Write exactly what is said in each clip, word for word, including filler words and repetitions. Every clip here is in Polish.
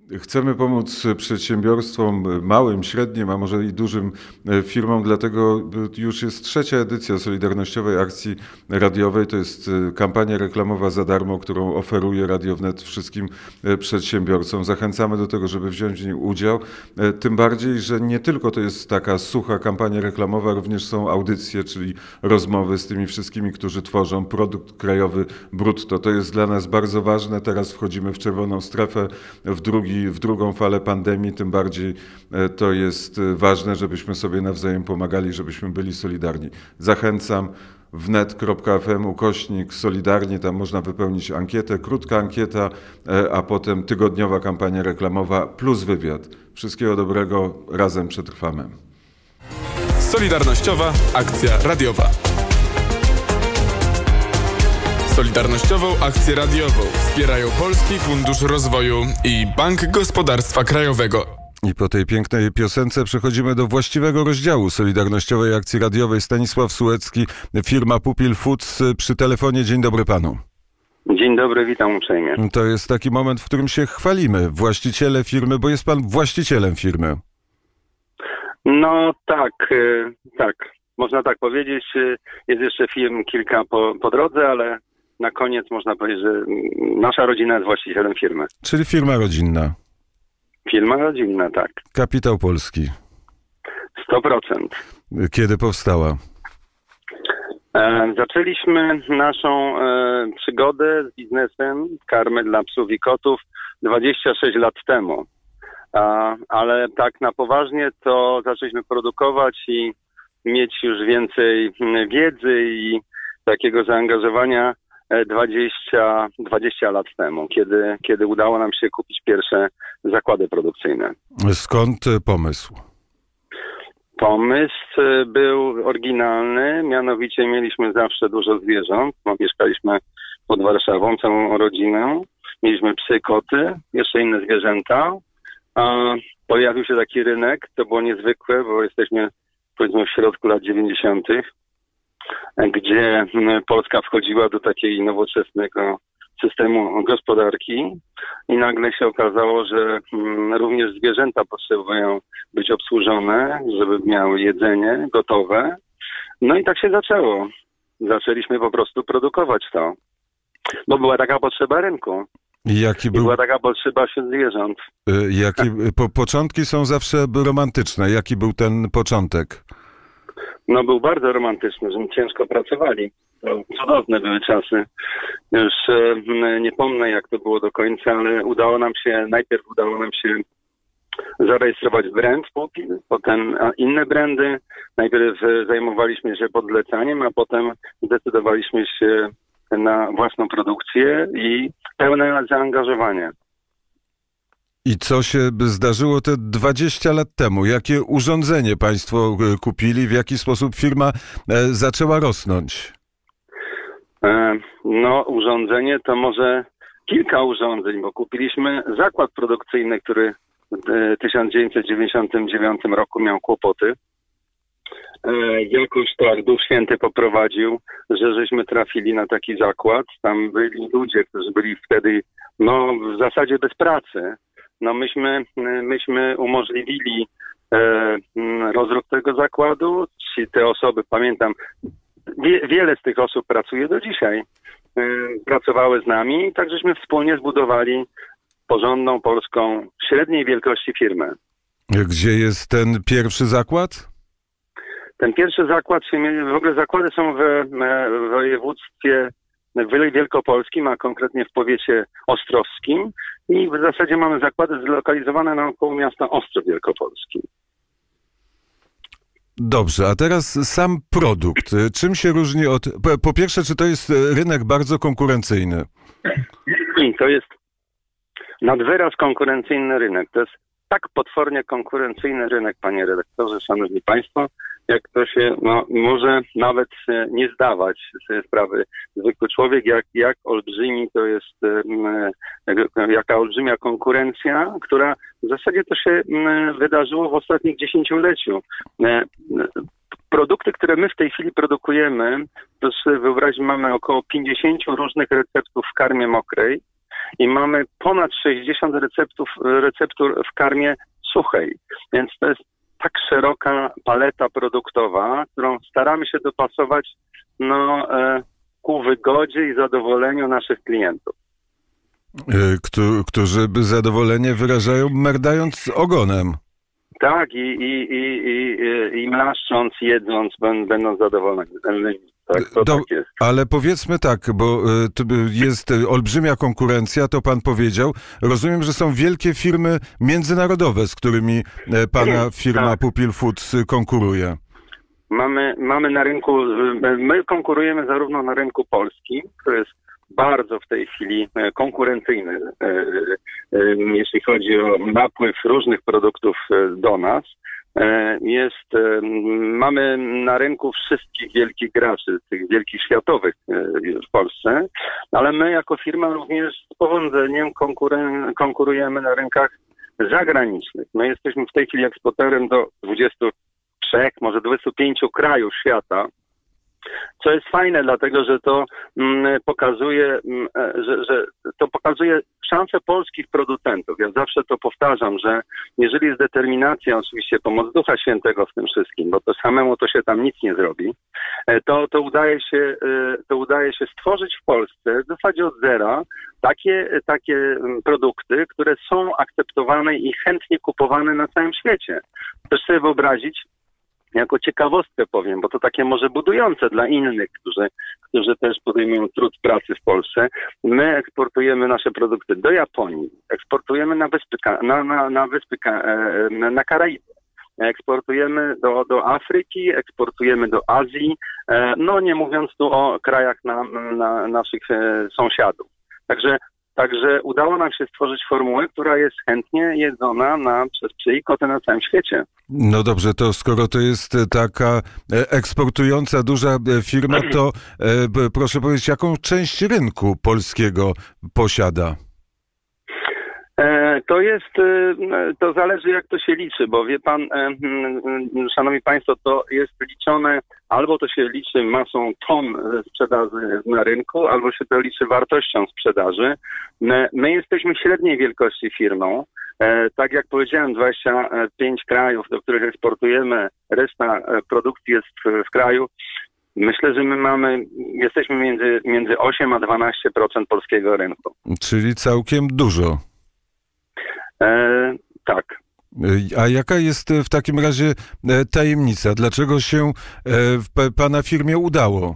Chcemy pomóc przedsiębiorstwom małym, średnim, a może i dużym firmom, dlatego już jest trzecia edycja Solidarnościowej Akcji Radiowej. To jest kampania reklamowa za darmo, którą oferuje Radio Wnet wszystkim przedsiębiorcom. Zachęcamy do tego, żeby wziąć w niej udział. Tym bardziej, że nie tylko to jest taka sucha kampania reklamowa, również są audycje, czyli rozmowy z tymi wszystkimi, którzy tworzą produkt krajowy brutto. To jest dla nas bardzo ważne. Teraz wchodzimy w czerwoną strefę, w drugi w drugą falę pandemii, tym bardziej to jest ważne, żebyśmy sobie nawzajem pomagali, żebyśmy byli solidarni. Zachęcam wnet kropka f m ukośnik solidarnie, tam można wypełnić ankietę, krótka ankieta, a potem tygodniowa kampania reklamowa plus wywiad. Wszystkiego dobrego, razem przetrwamy. Solidarnościowa Akcja Radiowa. Solidarnościową Akcję Radiową wspierają Polski Fundusz Rozwoju i Bank Gospodarstwa Krajowego. I po tej pięknej piosence przechodzimy do właściwego rozdziału Solidarnościowej Akcji Radiowej. Stanisław Sułecki, firma Pupil Foods przy telefonie. Dzień dobry panu. Dzień dobry, witam uprzejmie. To jest taki moment, w którym się chwalimy. Właściciele firmy, bo jest pan właścicielem firmy. No tak, tak. Można tak powiedzieć. Jest jeszcze firm kilka po, po drodze, ale na koniec można powiedzieć, że nasza rodzina jest właścicielem firmy. Czyli firma rodzinna. Firma rodzinna, tak. Kapitał polski. sto procent. Kiedy powstała? E, zaczęliśmy naszą e, przygodę z biznesem karmy dla psów i kotów dwadzieścia sześć lat temu. A, ale tak na poważnie to zaczęliśmy produkować i mieć już więcej wiedzy i takiego zaangażowania dwadzieścia, dwadzieścia lat temu, kiedy, kiedy udało nam się kupić pierwsze zakłady produkcyjne. Skąd pomysł? Pomysł był oryginalny, mianowicie mieliśmy zawsze dużo zwierząt, bo mieszkaliśmy pod Warszawą, całą rodzinę, mieliśmy psy, koty, jeszcze inne zwierzęta, a pojawił się taki rynek, to było niezwykłe, bo jesteśmy powiedzmy w środku lat dziewięćdziesiątych, gdzie Polska wchodziła do takiej nowoczesnego systemu gospodarki i nagle się okazało, że również zwierzęta potrzebują być obsłużone, żeby miały jedzenie gotowe. No i tak się zaczęło. Zaczęliśmy po prostu produkować to, bo była taka potrzeba rynku. Jaki był... Była taka potrzeba wśród zwierząt. Jaki... Po, początki są zawsze romantyczne. Jaki był ten początek? No był bardzo romantyczny, że ciężko pracowali. To cudowne były czasy. Już e, nie pomnę, jak to było do końca, ale udało nam się, najpierw udało nam się zarejestrować brand Pupil, potem inne brandy. Najpierw zajmowaliśmy się podlecaniem, a potem zdecydowaliśmy się na własną produkcję i pełne zaangażowanie. I co się zdarzyło te dwadzieścia lat temu? Jakie urządzenie państwo kupili? W jaki sposób firma zaczęła rosnąć? No, urządzenie to może kilka urządzeń, bo kupiliśmy zakład produkcyjny, który w tysiąc dziewięćset dziewięćdziesiątym dziewiątym roku miał kłopoty. Jakoś tak Duch Święty poprowadził, że żeśmy trafili na taki zakład. Tam byli ludzie, którzy byli wtedy no, w zasadzie bez pracy. No myśmy, myśmy umożliwili e, rozruch tego zakładu. Ci, te osoby, pamiętam, wie, wiele z tych osób pracuje do dzisiaj. E, pracowały z nami, tak żeśmy wspólnie zbudowali porządną polską, średniej wielkości firmę. Gdzie jest ten pierwszy zakład? Ten pierwszy zakład, się, w ogóle zakłady są w, w województwie wielkopolskim, a konkretnie w powiecie ostrowskim i w zasadzie mamy zakłady zlokalizowane naokoło miasta Ostrów Wielkopolski. Dobrze, a teraz sam produkt. Czym się różni od... Po, po pierwsze, czy to jest rynek bardzo konkurencyjny? To jest nad wyraz konkurencyjny rynek. To jest tak potwornie konkurencyjny rynek, panie redaktorze, szanowni państwo, jak to się no, może nawet nie zdawać sobie sprawy zwykły człowiek, jak, jak olbrzymi to jest, e, jaka olbrzymia konkurencja, która w zasadzie to się e, wydarzyło w ostatnich dziesięcioleciu. E, produkty, które my w tej chwili produkujemy, to sobie wyobraźmy, mamy około pięćdziesiąt różnych receptów w karmie mokrej i mamy ponad sześćdziesiąt receptów, receptur w karmie suchej. Więc to jest tak szeroka paleta produktowa, którą staramy się dopasować no, ku wygodzie i zadowoleniu naszych klientów. Którzy zadowolenie wyrażają merdając ogonem. Tak, i, i, i, i, i mlaszcząc, jedząc, będą zadowoleni. Tak, to Do, tak jest. Ale powiedzmy tak, bo jest olbrzymia konkurencja, to pan powiedział. Rozumiem, że są wielkie firmy międzynarodowe, z którymi pana firma tak. Pupil Foods konkuruje. Mamy, mamy na rynku, my konkurujemy zarówno na rynku polskim, który jest bardzo w tej chwili konkurencyjny, jeśli chodzi o napływ różnych produktów do nas. Jest, mamy na rynku wszystkich wielkich graczy, tych wielkich światowych w Polsce, ale my jako firma również z powodzeniem konkurujemy na rynkach zagranicznych. My jesteśmy w tej chwili eksporterem do dwudziestu trzech, może dwudziestu pięciu krajów świata, co jest fajne, dlatego że to mm, pokazuje, mm, że, że to pokazuje szansę polskich producentów. Ja zawsze to powtarzam, że jeżeli jest determinacja, oczywiście pomoc Ducha Świętego w tym wszystkim, bo to samemu to się tam nic nie zrobi, to, to, udaje się, to udaje się stworzyć w Polsce w zasadzie od zera takie, takie produkty, które są akceptowane i chętnie kupowane na całym świecie. Proszę sobie wyobrazić, jako ciekawostkę powiem, bo to takie może budujące dla innych, którzy, którzy też podejmują trud pracy w Polsce. My eksportujemy nasze produkty do Japonii, eksportujemy na Wyspy, na, na, na, Wyspy, na Karaiby, eksportujemy do, do Afryki, eksportujemy do Azji, no nie mówiąc tu o krajach na, na naszych sąsiadów. Także Także udało nam się stworzyć formułę, która jest chętnie jedzona na, przez psy i koty na całym świecie. No dobrze, to skoro to jest taka eksportująca duża firma, to e, proszę powiedzieć, jaką część rynku polskiego posiada? To jest, to zależy jak to się liczy, bo wie pan, szanowni państwo, to jest liczone, albo to się liczy masą ton sprzedaży na rynku, albo się to liczy wartością sprzedaży. My jesteśmy średniej wielkości firmą. Tak jak powiedziałem, dwadzieścia pięć krajów, do których eksportujemy, reszta produkcji jest w, w kraju. Myślę, że my mamy, jesteśmy między, między osiem a dwanaście procent polskiego rynku. Czyli całkiem dużo. E, tak. A jaka jest w takim razie tajemnica? Dlaczego się w pana firmie udało?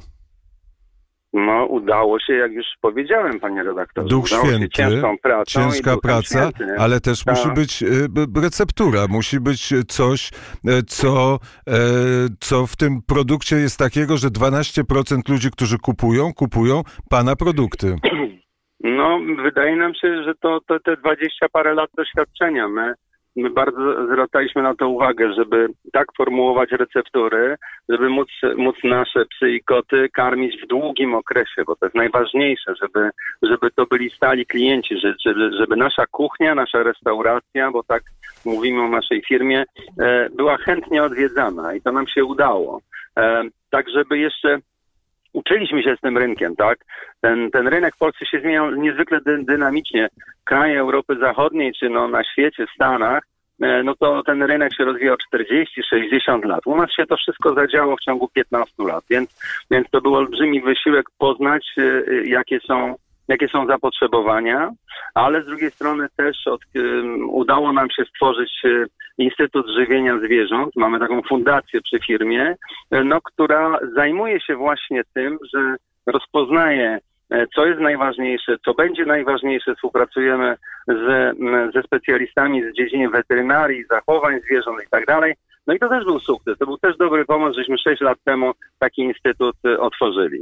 No, udało się, jak już powiedziałem, panie redaktorze. Duch udało Święty, się ciężką pracą ciężka praca, święty. Ale też Ta. musi być receptura, musi być coś, co, co w tym produkcie jest takiego, że dwanaście procent ludzi, którzy kupują, kupują pana produkty. No, wydaje nam się, że to, to te dwadzieścia parę lat doświadczenia. My, my bardzo zwracaliśmy na to uwagę, żeby tak formułować receptury, żeby móc, móc nasze psy i koty karmić w długim okresie, bo to jest najważniejsze, żeby, żeby to byli stali klienci, żeby, żeby nasza kuchnia, nasza restauracja, bo tak mówimy o naszej firmie, była chętnie odwiedzana i to nam się udało. Tak, żeby jeszcze uczyliśmy się z tym rynkiem, tak? Ten, ten rynek w Polsce się zmieniał niezwykle dy, dynamicznie. Kraje Europy Zachodniej, czy no na świecie, w Stanach, no to ten rynek się rozwijał czterdzieści sześćdziesiąt lat. U nas się to wszystko zadziało w ciągu piętnastu lat, więc, więc to był olbrzymi wysiłek poznać, jakie są, jakie są zapotrzebowania, ale z drugiej strony też od, um, udało nam się stworzyć Instytut Żywienia Zwierząt. Mamy taką fundację przy firmie, no, która zajmuje się właśnie tym, że rozpoznaje, co jest najważniejsze, co będzie najważniejsze. Współpracujemy z, ze specjalistami z dziedziny weterynarii, zachowań zwierząt i tak dalej. No i to też był sukces. To był też dobry pomysł, żeśmy sześć lat temu taki instytut otworzyli.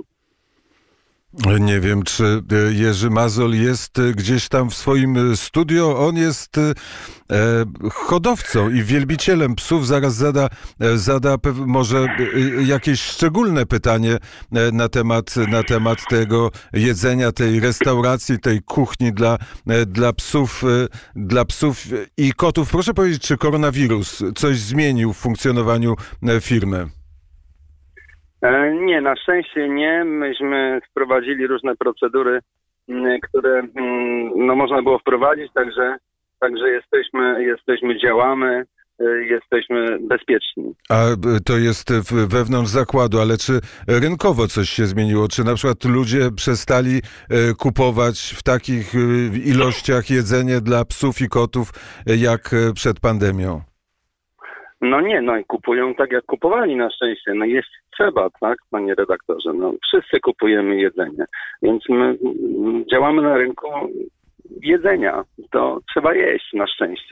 Nie wiem, czy Jerzy Mazol jest gdzieś tam w swoim studio. On jest e, hodowcą i wielbicielem psów. Zaraz zada, zada może jakieś szczególne pytanie na temat, na temat tego jedzenia, tej restauracji, tej kuchni dla, dla psów, dla psów i kotów. Proszę powiedzieć, czy koronawirus coś zmienił w funkcjonowaniu firmy? Nie, na szczęście nie. Myśmy wprowadzili różne procedury które no, można było wprowadzić, także, także jesteśmy, jesteśmy, działamy, jesteśmy bezpieczni. A to jest wewnątrz zakładu, ale czy rynkowo coś się zmieniło? Czy na przykład ludzie przestali kupować w takich ilościach jedzenie dla psów i kotów jak przed pandemią? No nie, no i kupują tak jak kupowali na szczęście. No jest trzeba, tak, panie redaktorze. No wszyscy kupujemy jedzenie, więc my działamy na rynku jedzenia. To trzeba jeść na szczęście.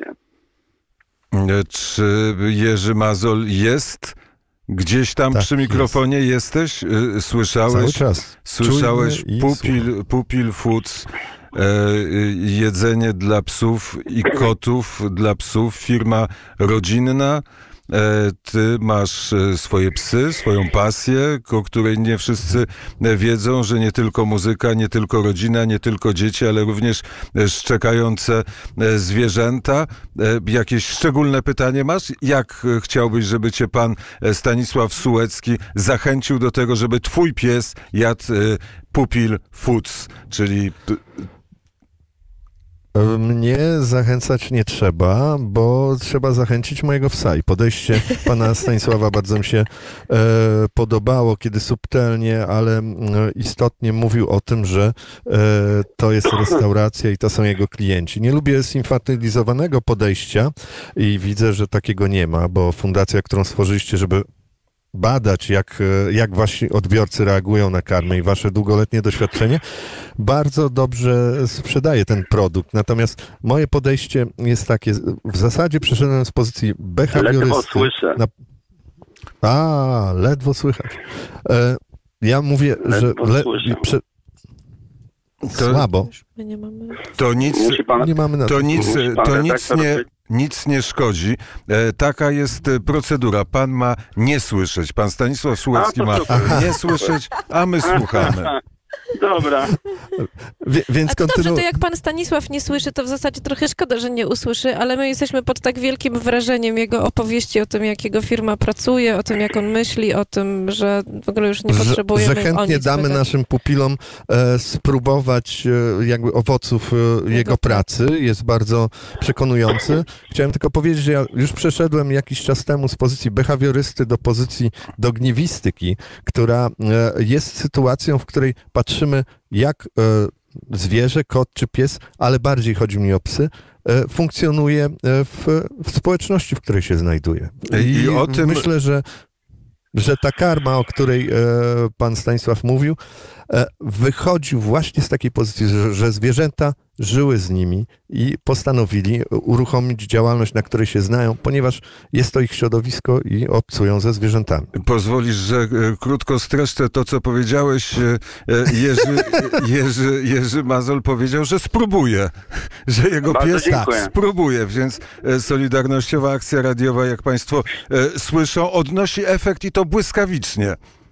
Czy Jerzy Mazol jest gdzieś tam tak, przy mikrofonie? Jest. Jesteś? Słyszałeś? Cały czas. Słyszałeś Pupil, Pupil Foods, e, jedzenie dla psów i kotów, dla psów, firma rodzinna. Ty masz swoje psy, swoją pasję, o której nie wszyscy wiedzą, że nie tylko muzyka, nie tylko rodzina, nie tylko dzieci, ale również szczekające zwierzęta. Jakieś szczególne pytanie masz? Jak chciałbyś, żeby cię pan Stanisław Sułecki zachęcił do tego, żeby twój pies jadł Pupil Foods, czyli... Mnie zachęcać nie trzeba, bo trzeba zachęcić mojego psa i podejście pana Stanisława bardzo mi się e, podobało, kiedy subtelnie, ale e, istotnie mówił o tym, że e, to jest restauracja i to są jego klienci. Nie lubię zinfantylizowanego podejścia i widzę, że takiego nie ma, bo fundacja, którą stworzyliście, żeby badać, jak, jak wasi odbiorcy reagują na karmę i wasze długoletnie doświadczenie, bardzo dobrze sprzedaje ten produkt. Natomiast moje podejście jest takie, w zasadzie przeszedłem z pozycji behawiorysty. Ledwo słyszę. Na... A, ledwo słychać. E, ja mówię, ledwo że... Le... Prze... To, Słabo. Nie mamy... To nic, nie mamy na to nic, to nic nie... Nic nie szkodzi. E, taka jest procedura. Pan ma nie słyszeć. Pan Stanisław Sułecki ma nie słyszeć, a my słuchamy. Dobra. Wie, więc a to kontynu... dobrze, to jak pan Stanisław nie słyszy, to w zasadzie trochę szkoda, że nie usłyszy, ale my jesteśmy pod tak wielkim wrażeniem jego opowieści o tym, jak jego firma pracuje, o tym, jak on myśli, o tym, że w ogóle już nie potrzebujemy Że, że chętnie damy pytać. naszym pupilom e, spróbować e, jakby owoców e, jego pracy. Jest bardzo przekonujący. Chciałem tylko powiedzieć, że ja już przeszedłem jakiś czas temu z pozycji behawiorysty do pozycji dogniwistyki, która e, jest sytuacją, w której patrzymy, jak e, zwierzę, kot czy pies, ale bardziej chodzi mi o psy, e, funkcjonuje w, w społeczności, w której się znajduje. I, I o tym myślę, że, że ta karma, o której e, pan Stanisław mówił, e, wychodzi właśnie z takiej pozycji, że, że zwierzęta żyły z nimi i postanowili uruchomić działalność, na której się znają, ponieważ jest to ich środowisko i obcują ze zwierzętami. Pozwolisz, że e, krótko streszczę to, co powiedziałeś. E, Jerzy, Jerzy, Jerzy Mazol powiedział, że spróbuje, że jego Bardzo pies dziękuję. spróbuje, więc e, Solidarnościowa Akcja Radiowa, jak państwo e, słyszą, odnosi efekt i to błyskawicznie.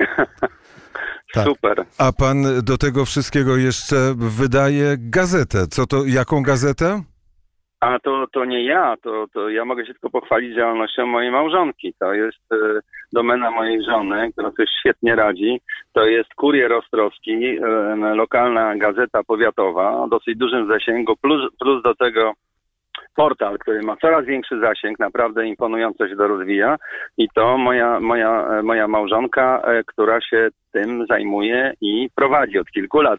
Tak. Super. A pan do tego wszystkiego jeszcze wydaje gazetę. Co to, jaką gazetę? A to, to nie ja, to, to ja mogę się tylko pochwalić działalnością mojej małżonki. To jest y, domena mojej żony, która sobie świetnie radzi. To jest Kurier Ostrowski, y, lokalna gazeta powiatowa o dosyć dużym zasięgu, plus, plus do tego portal, który ma coraz większy zasięg, naprawdę imponująco się to rozwija i to moja, moja, moja małżonka, która się tym zajmuje i prowadzi od kilku lat.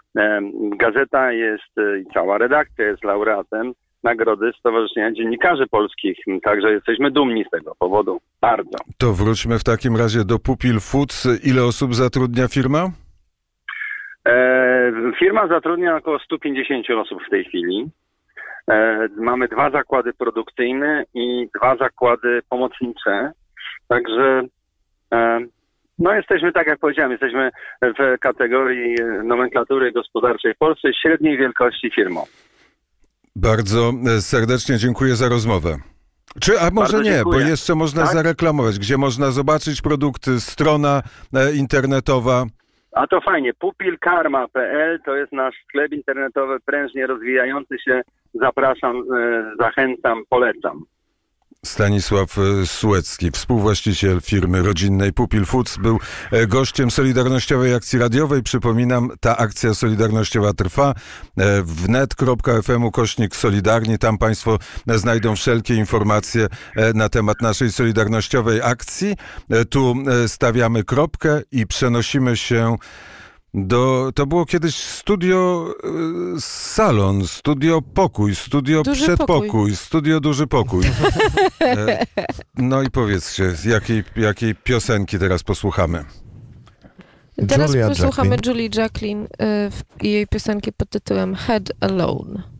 Gazeta jest, cała redakcja jest laureatem Nagrody Stowarzyszenia Dziennikarzy Polskich, także jesteśmy dumni z tego powodu. Bardzo. To wróćmy w takim razie do Pupil Foods. Ile osób zatrudnia firma? E, firma zatrudnia około stu pięćdziesięciu osób w tej chwili. Mamy dwa zakłady produkcyjne i dwa zakłady pomocnicze. Także no jesteśmy, tak jak powiedziałem, jesteśmy w kategorii nomenklatury gospodarczej w Polsce średniej wielkości firmą. Bardzo serdecznie dziękuję za rozmowę. Czy, a może nie, bo jeszcze można tak? zareklamować, gdzie można zobaczyć produkty, strona internetowa. A to fajnie, pupilkarma kropka p l to jest nasz sklep internetowy prężnie rozwijający się. Zapraszam, zachęcam, polecam. Stanisław Sułecki, współwłaściciel firmy rodzinnej Pupil Foods, był gościem Solidarnościowej Akcji Radiowej. Przypominam, ta akcja solidarnościowa trwa. wnet kropka ef em ukośnik Solidarni. Tam Państwo znajdą wszelkie informacje na temat naszej solidarnościowej akcji. Tu stawiamy kropkę i przenosimy się do, to było kiedyś studio y, salon, studio pokój, studio duży przedpokój, pokój. studio duży pokój. E, no i powiedzcie, jakiej, jakiej piosenki teraz posłuchamy? Teraz Julia posłuchamy Jacqueline. Julii Jacqueline y, w- i jej piosenki pod tytułem Head Alone.